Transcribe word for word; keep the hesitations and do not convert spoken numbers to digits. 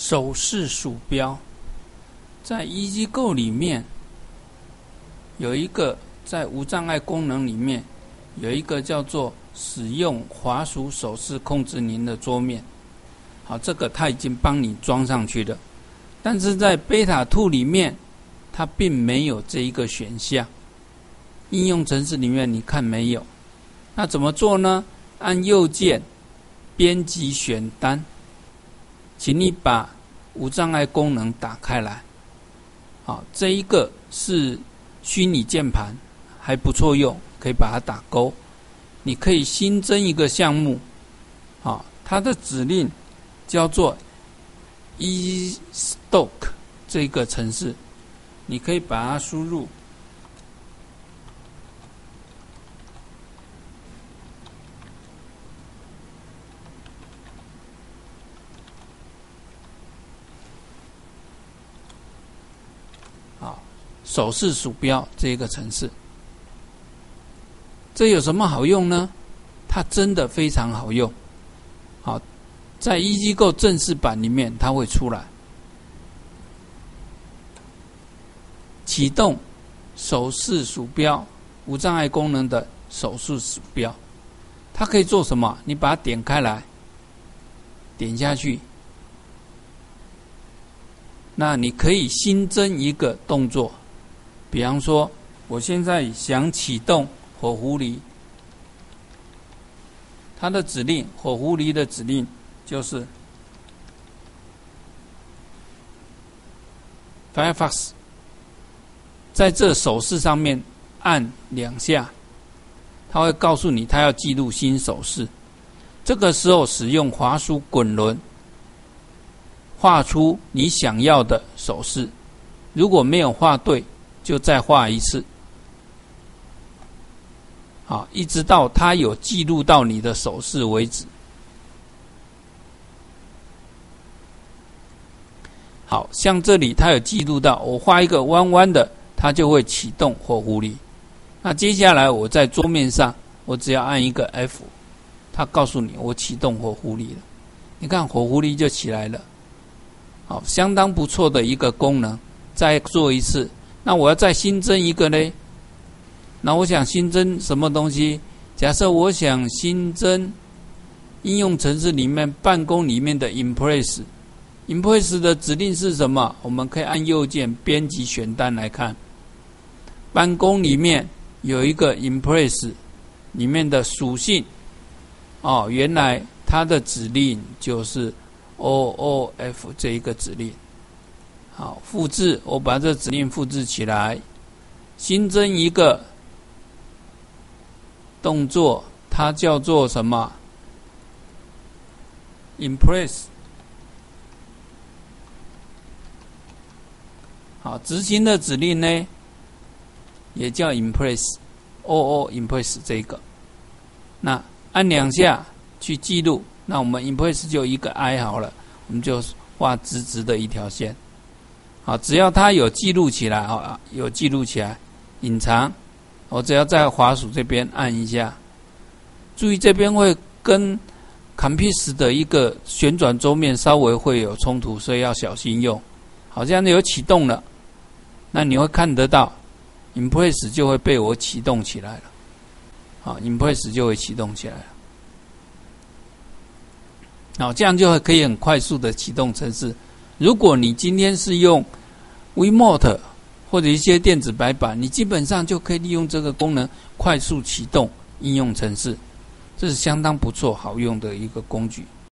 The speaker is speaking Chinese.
手势鼠标，在 EasyGo 里面有一个，在无障碍功能里面有一个叫做使用滑鼠手势控制您的桌面。好，这个它已经帮你装上去了，但是在 Beta 二 里面它并没有这一个选项，应用程式里面你看没有。那怎么做呢？按右键编辑选单，请你把无障碍功能打开来。好，这一个是虚拟键盘，还不错用，可以把它打勾。你可以新增一个项目，好，它的指令叫做 eStock 这个程式，你可以把它输入。手势鼠标这个程式，这有什么好用呢？它真的非常好用。好，在 EasyGo 正式版里面它会出来。启动手势鼠标无障碍功能的手势鼠标，它可以做什么？你把它点开来，点下去，那你可以新增一个动作。比方说，我现在想启动火狐狸，它的指令，火狐狸的指令就是 Firefox， 在这手势上面按两下，它会告诉你它要记录新手势。这个时候使用滑鼠滚轮，画出你想要的手势。如果没有画对，就再画一次，好，一直到它有记录到你的手势为止。好，像这里它有记录到，我画一个弯弯的，它就会启动火狐狸。那接下来我在桌面上，我只要按一个 F， 它告诉你我启动火狐狸了。你看火狐狸就起来了。好，相当不错的一个功能。再做一次。那我要再新增一个呢？那我想新增什么东西？假设我想新增应用程式里面办公里面的 Impress。Impress 的指令是什么？我们可以按右键编辑选单来看。办公里面有一个 Impress 里面的属性，哦，原来它的指令就是 O O F 这一个指令。好，复制，我把这指令复制起来，新增一个动作，它叫做什么 ？Impress。好，执行的指令呢，也叫 Impress，O O Impress 这个。那按两下去记录，那我们 Impress 就一个 I 好了，我们就画直直的一条线。好，只要它有记录起来，啊，有记录起来，隐藏，我只要在滑鼠这边按一下，注意这边会跟 Compass 的一个旋转桌面稍微会有冲突，所以要小心用。好，这样有启动了，那你会看得到 Impress 就会被我启动起来了。好 ，Impress 就会启动起来了。好，这样就会可以很快速的启动程式。如果你今天是用 Wiimote 或者一些电子白板，你基本上就可以利用这个功能快速启动应用程式，这是相当不错好用的一个工具。